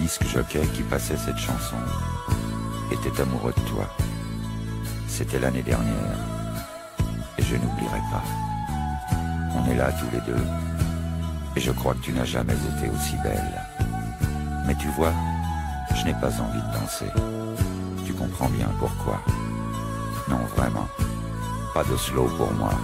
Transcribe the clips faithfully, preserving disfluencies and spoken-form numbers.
disque jockey qui passait cette chanson était amoureux de toi. C'était l'année dernière, et je n'oublierai pas. On est là tous les deux, et je crois que tu n'as jamais été aussi belle. Mais tu vois, je n'ai pas envie de danser. Tu comprends bien pourquoi. Non, vraiment, pas de slow pour moi.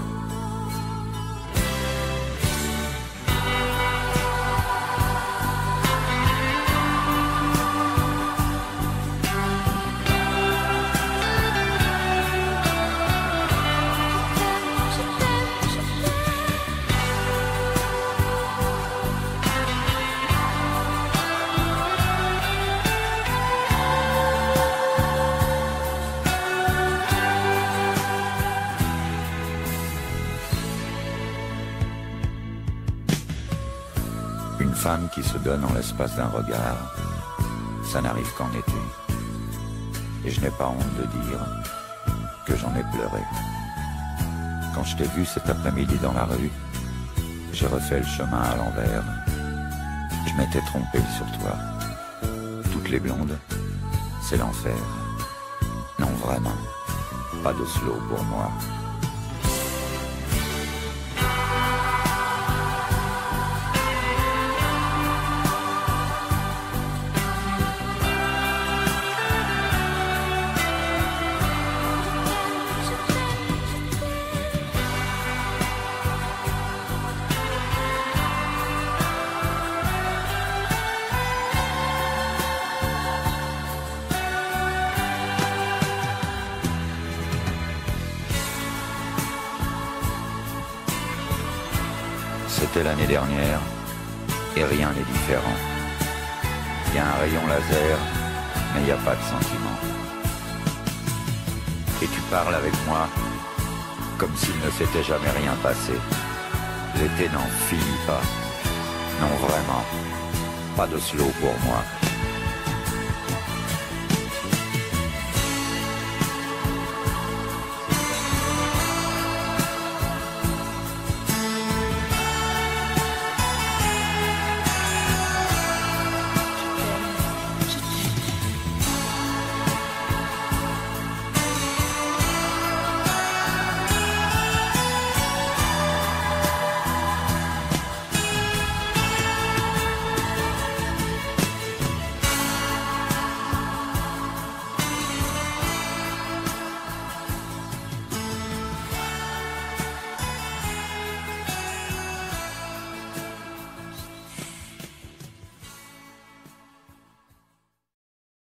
Une femme qui se donne en l'espace d'un regard, ça n'arrive qu'en été. Et je n'ai pas honte de dire que j'en ai pleuré. Quand je t'ai vu cet après-midi dans la rue, j'ai refait le chemin à l'envers. Je m'étais trompé sur toi. Toutes les blondes, c'est l'enfer. Non, vraiment, pas de slow pour moi. C'était l'année dernière, et rien n'est différent. Il y a un rayon laser, mais il n'y a pas de sentiment. Et tu parles avec moi, comme s'il ne s'était jamais rien passé. L'été n'en finit pas. Non, vraiment, pas de slow pour moi.